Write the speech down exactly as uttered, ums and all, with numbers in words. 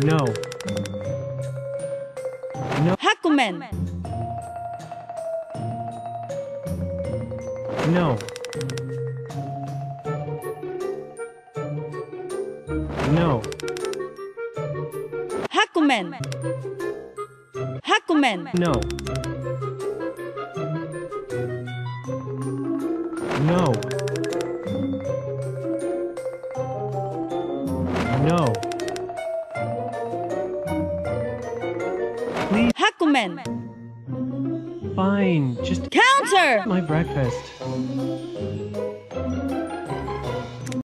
No. No. Hakumen. No. No. Hakumen. Hakumen. No. No. No. Please. Hakumen. Fine. Just Counter. my breakfast.